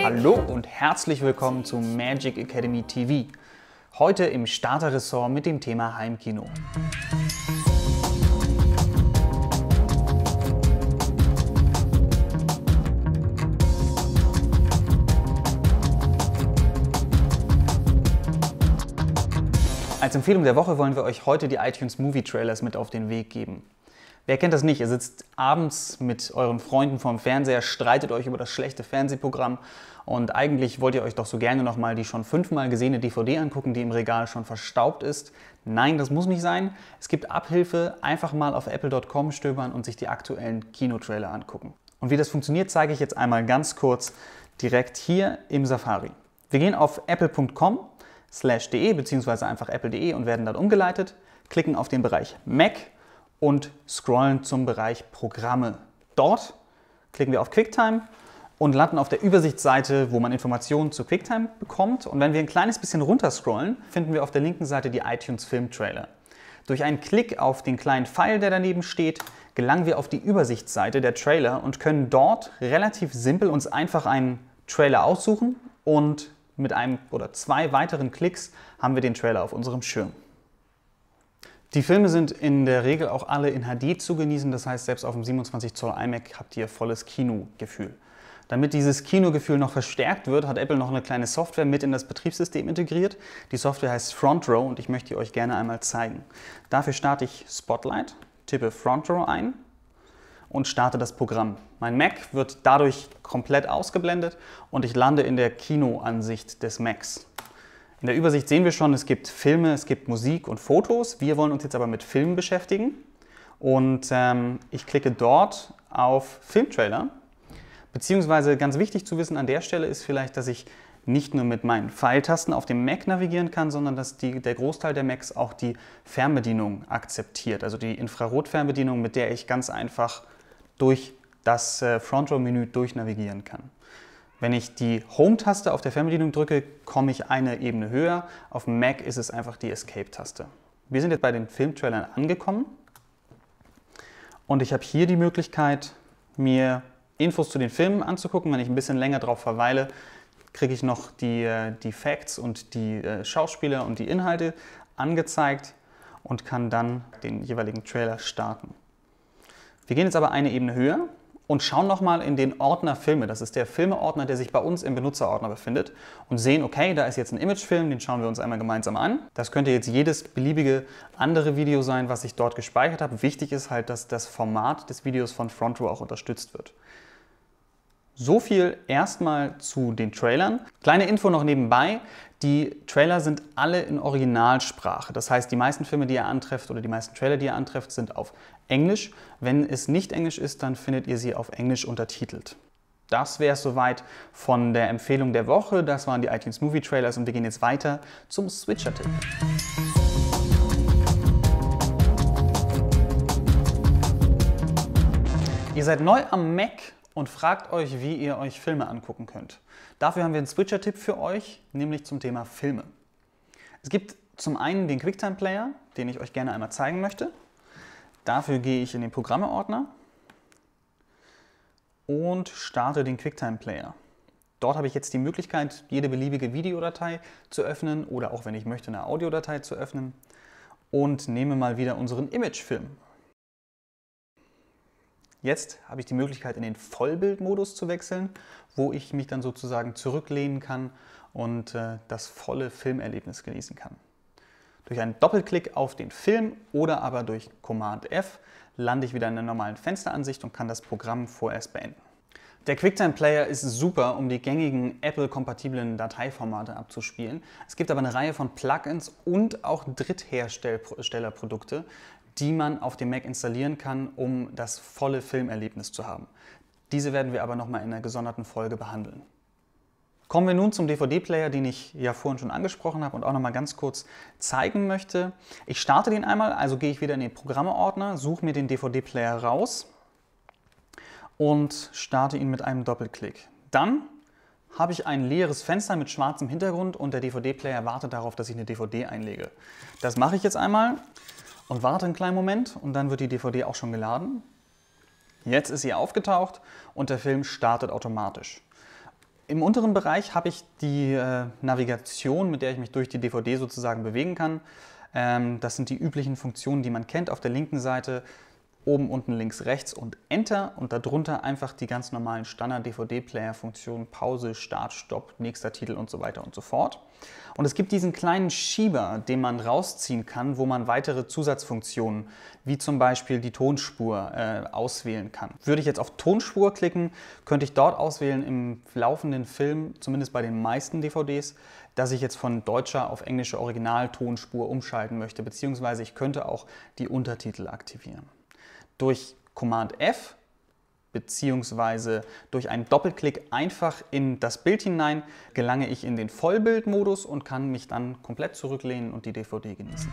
Hallo und herzlich willkommen zu Magic Academy TV. Heute im Starter-Ressort mit dem Thema Heimkino. Als Empfehlung der Woche wollen wir euch heute die iTunes Movie Trailers mit auf den Weg geben. Wer kennt das nicht? Ihr sitzt abends mit euren Freunden vorm Fernseher, streitet euch über das schlechte Fernsehprogramm und eigentlich wollt ihr euch doch so gerne nochmal die schon 5-mal gesehene DVD angucken, die im Regal schon verstaubt ist. Nein, das muss nicht sein. Es gibt Abhilfe, einfach mal auf apple.com stöbern und sich die aktuellen Kinotrailer angucken. Und wie das funktioniert, zeige ich jetzt einmal ganz kurz direkt hier im Safari. Wir gehen auf apple.com/de bzw. einfach apple.de und werden dann umgeleitet, klicken auf den Bereich Mac und scrollen zum Bereich Programme. Dort klicken wir auf QuickTime und landen auf der Übersichtsseite, wo man Informationen zu QuickTime bekommt. Und wenn wir ein kleines bisschen runter scrollen, finden wir auf der linken Seite die iTunes Film Trailer. Durch einen Klick auf den kleinen Pfeil, der daneben steht, gelangen wir auf die Übersichtsseite der Trailer und können dort relativ simpel uns einfach einen Trailer aussuchen und mit einem oder 2 weiteren Klicks haben wir den Trailer auf unserem Schirm. Die Filme sind in der Regel auch alle in HD zu genießen, das heißt, selbst auf dem 27 Zoll iMac habt ihr volles Kinogefühl. Damit dieses Kinogefühl noch verstärkt wird, hat Apple noch eine kleine Software mit in das Betriebssystem integriert. Die Software heißt Front Row und ich möchte die euch gerne einmal zeigen. Dafür starte ich Spotlight, tippe Front Row ein und starte das Programm. Mein Mac wird dadurch komplett ausgeblendet und ich lande in der Kinoansicht des Macs. In der Übersicht sehen wir schon, es gibt Filme, es gibt Musik und Fotos. Wir wollen uns jetzt aber mit Filmen beschäftigen und ich klicke dort auf Filmtrailer. Beziehungsweise ganz wichtig zu wissen an der Stelle ist vielleicht, dass ich nicht nur mit meinen Pfeiltasten auf dem Mac navigieren kann, sondern dass der Großteil der Macs auch die Fernbedienung akzeptiert. Also die Infrarot-Fernbedienung, mit der ich ganz einfach durch das Front Row-Menü durchnavigieren kann. Wenn ich die Home-Taste auf der Fernbedienung drücke, komme ich eine Ebene höher. Auf dem Mac ist es einfach die Escape-Taste. Wir sind jetzt bei den Filmtrailern angekommen und ich habe hier die Möglichkeit, mir Infos zu den Filmen anzugucken. Wenn ich ein bisschen länger drauf verweile, kriege ich noch die Facts und die Schauspieler und die Inhalte angezeigt und kann dann den jeweiligen Trailer starten. Wir gehen jetzt aber eine Ebene höher und schauen nochmal in den Ordner Filme. Das ist der Filmeordner, der sich bei uns im Benutzerordner befindet und sehen, okay, da ist jetzt ein Imagefilm, den schauen wir uns einmal gemeinsam an. Das könnte jetzt jedes beliebige andere Video sein, was ich dort gespeichert habe. Wichtig ist halt, dass das Format des Videos von Front Row auch unterstützt wird. So viel erstmal zu den Trailern. Kleine Info noch nebenbei, die Trailer sind alle in Originalsprache. Das heißt, die meisten Filme, die ihr antrefft oder die meisten Trailer, die ihr antrefft, sind auf Englisch. Wenn es nicht Englisch ist, dann findet ihr sie auf Englisch untertitelt. Das wäre es soweit von der Empfehlung der Woche. Das waren die iTunes Movie Trailers und wir gehen jetzt weiter zum Switcher-Tipp. Ihr seid neu am Mac und fragt euch, wie ihr euch Filme angucken könnt. Dafür haben wir einen Switcher-Tipp für euch, nämlich zum Thema Filme. Es gibt zum einen den QuickTime-Player, den ich euch gerne einmal zeigen möchte. Dafür gehe ich in den Programme-Ordner und starte den QuickTime-Player. Dort habe ich jetzt die Möglichkeit, jede beliebige Videodatei zu öffnen oder auch, wenn ich möchte, eine Audiodatei zu öffnen und nehme mal wieder unseren Imagefilm. Jetzt habe ich die Möglichkeit, in den Vollbildmodus zu wechseln, wo ich mich dann sozusagen zurücklehnen kann und das volle Filmerlebnis genießen kann. Durch einen Doppelklick auf den Film oder aber durch Command F lande ich wieder in der normalen Fensteransicht und kann das Programm vorerst beenden. Der QuickTime Player ist super, um die gängigen Apple-kompatiblen Dateiformate abzuspielen. Es gibt aber eine Reihe von Plugins und auch Drittherstellerprodukte, die man auf dem Mac installieren kann, um das volle Filmerlebnis zu haben. Diese werden wir aber nochmal in einer gesonderten Folge behandeln. Kommen wir nun zum DVD-Player, den ich ja vorhin schon angesprochen habe und auch nochmal ganz kurz zeigen möchte. Ich starte den einmal, also gehe ich wieder in den Programme-Ordner, suche mir den DVD-Player raus und starte ihn mit einem Doppelklick. Dann habe ich ein leeres Fenster mit schwarzem Hintergrund und der DVD-Player wartet darauf, dass ich eine DVD einlege. Das mache ich jetzt einmal und warte einen kleinen Moment und dann wird die DVD auch schon geladen. Jetzt ist sie aufgetaucht und der Film startet automatisch. Im unteren Bereich habe ich die Navigation, mit der ich mich durch die DVD sozusagen bewegen kann. Das sind die üblichen Funktionen, die man kennt. Auf der linken Seite oben, unten, links, rechts und Enter und darunter einfach die ganz normalen Standard-DVD-Player-Funktionen, Pause, Start, Stopp, nächster Titel und so weiter und so fort. Und es gibt diesen kleinen Schieber, den man rausziehen kann, wo man weitere Zusatzfunktionen, wie zum Beispiel die Tonspur, auswählen kann. Würde ich jetzt auf Tonspur klicken, könnte ich dort auswählen im laufenden Film, zumindest bei den meisten DVDs, dass ich jetzt von deutscher auf englische Originaltonspur umschalten möchte, beziehungsweise ich könnte auch die Untertitel aktivieren. Durch Command F beziehungsweise durch einen Doppelklick einfach in das Bild hinein gelange ich in den Vollbildmodus und kann mich dann komplett zurücklehnen und die DVD genießen.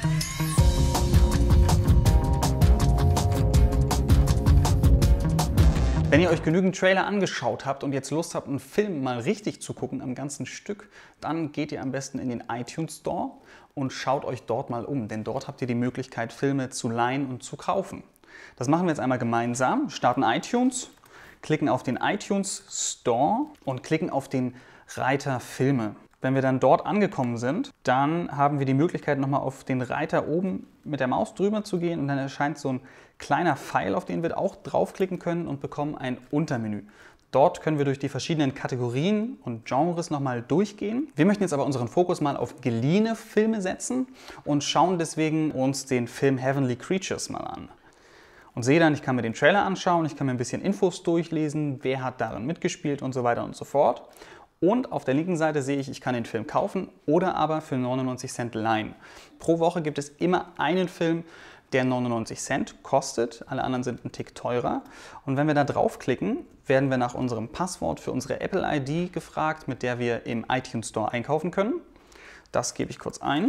Wenn ihr euch genügend Trailer angeschaut habt und jetzt Lust habt, einen Film mal richtig zu gucken am ganzen Stück, dann geht ihr am besten in den iTunes Store und schaut euch dort mal um, denn dort habt ihr die Möglichkeit, Filme zu leihen und zu kaufen. Das machen wir jetzt einmal gemeinsam. Starten iTunes, klicken auf den iTunes Store und klicken auf den Reiter Filme. Wenn wir dann dort angekommen sind, dann haben wir die Möglichkeit, nochmal auf den Reiter oben mit der Maus drüber zu gehen und dann erscheint so ein kleiner Pfeil, auf den wir auch draufklicken können und bekommen ein Untermenü. Dort können wir durch die verschiedenen Kategorien und Genres nochmal durchgehen. Wir möchten jetzt aber unseren Fokus mal auf geliehene Filme setzen und schauen deswegen uns den Film Heavenly Creatures mal an. Und sehe dann, ich kann mir den Trailer anschauen, ich kann mir ein bisschen Infos durchlesen, wer hat darin mitgespielt und so weiter und so fort. Und auf der linken Seite sehe ich, ich kann den Film kaufen oder aber für 99 Cent leihen. Pro Woche gibt es immer einen Film, der 99 Cent kostet. Alle anderen sind einen Tick teurer. Und wenn wir da draufklicken, werden wir nach unserem Passwort für unsere Apple-ID gefragt, mit der wir im iTunes Store einkaufen können. Das gebe ich kurz ein.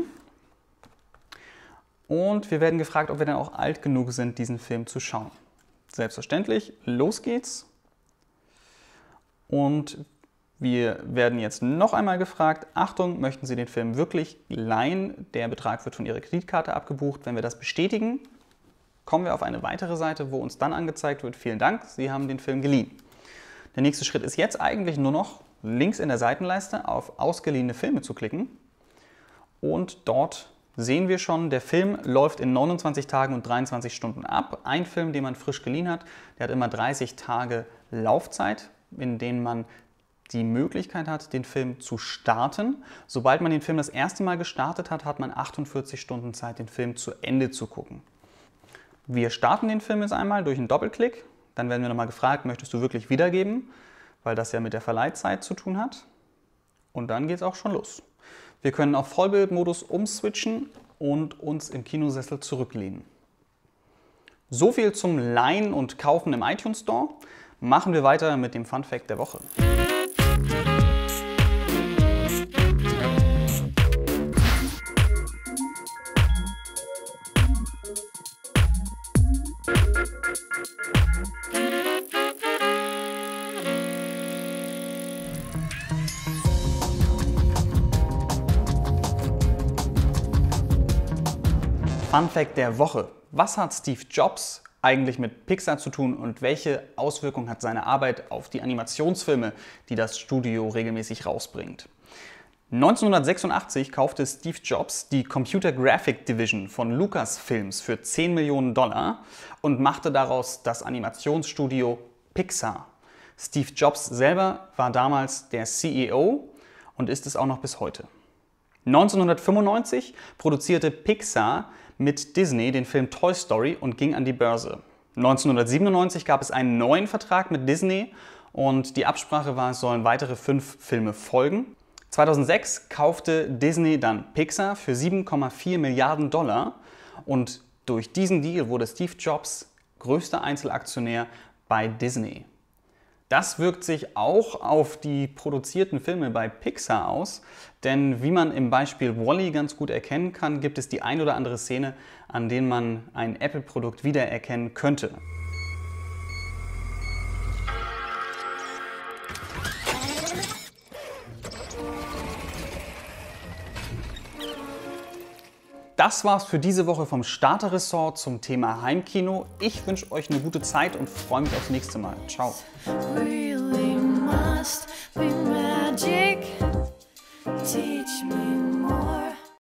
Und wir werden gefragt, ob wir dann auch alt genug sind, diesen Film zu schauen. Selbstverständlich, los geht's. Und wir werden jetzt noch einmal gefragt, Achtung, möchten Sie den Film wirklich leihen? Der Betrag wird von Ihrer Kreditkarte abgebucht. Wenn wir das bestätigen, kommen wir auf eine weitere Seite, wo uns dann angezeigt wird, vielen Dank, Sie haben den Film geliehen. Der nächste Schritt ist jetzt eigentlich nur noch links in der Seitenleiste auf ausgeliehene Filme zu klicken. Und dort sehen wir schon, der Film läuft in 29 Tagen und 23 Stunden ab. Ein Film, den man frisch geliehen hat, der hat immer 30 Tage Laufzeit, in denen man die Möglichkeit hat, den Film zu starten. Sobald man den Film das erste Mal gestartet hat, hat man 48 Stunden Zeit, den Film zu Ende zu gucken. Wir starten den Film jetzt einmal durch einen Doppelklick. Dann werden wir nochmal gefragt, möchtest du wirklich wiedergeben? Weil das ja mit der Verleihzeit zu tun hat. Und dann geht es auch schon los. Wir können auf Vollbildmodus umswitchen und uns im Kinosessel zurücklehnen. So viel zum Leihen und Kaufen im iTunes Store. Machen wir weiter mit dem Fun Fact der Woche. Fun Fact der Woche. Was hat Steve Jobs eigentlich mit Pixar zu tun und welche Auswirkungen hat seine Arbeit auf die Animationsfilme, die das Studio regelmäßig rausbringt? 1986 kaufte Steve Jobs die Computer Graphic Division von Lucasfilms für 10 Millionen Dollar und machte daraus das Animationsstudio Pixar. Steve Jobs selber war damals der CEO und ist es auch noch bis heute. 1995 produzierte Pixar mit Disney den Film Toy Story und ging an die Börse. 1997 gab es einen neuen Vertrag mit Disney und die Absprache war, es sollen weitere 5 Filme folgen. 2006 kaufte Disney dann Pixar für 7,4 Milliarden Dollar und durch diesen Deal wurde Steve Jobs größter Einzelaktionär bei Disney. Das wirkt sich auch auf die produzierten Filme bei Pixar aus, denn wie man im Beispiel Wall-E ganz gut erkennen kann, gibt es die ein oder andere Szene, an denen man ein Apple-Produkt wiedererkennen könnte. Das war's für diese Woche vom Starter-Ressort zum Thema Heimkino. Ich wünsche euch eine gute Zeit und freue mich aufs nächste Mal. Ciao. must remember.